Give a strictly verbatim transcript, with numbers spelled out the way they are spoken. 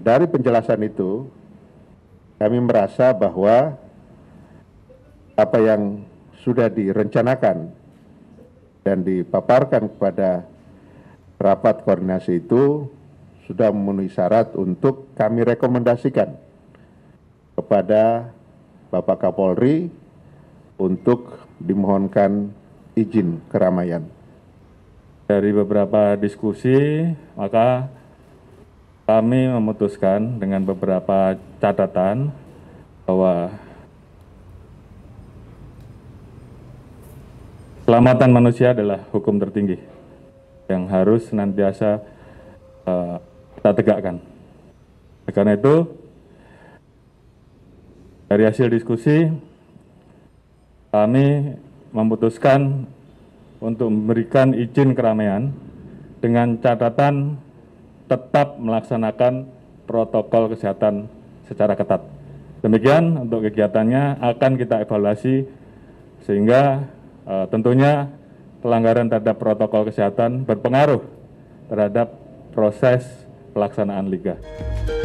dari penjelasan itu, kami merasa bahwa apa yang sudah direncanakan dan dipaparkan kepada rapat koordinasi itu sudah memenuhi syarat untuk kami rekomendasikan kepada Bapak Kapolri untuk dimohonkan izin keramaian. Dari beberapa diskusi, maka kami memutuskan dengan beberapa catatan bahwa keselamatan manusia adalah hukum tertinggi yang harus senantiasa uh, kita tegakkan. Karena itu, dari hasil diskusi, kami memutuskan untuk memberikan izin keramaian dengan catatan tetap melaksanakan protokol kesehatan secara ketat. Demikian untuk kegiatannya akan kita evaluasi sehingga uh, tentunya pelanggaran terhadap protokol kesehatan berpengaruh terhadap proses pelaksanaan liga.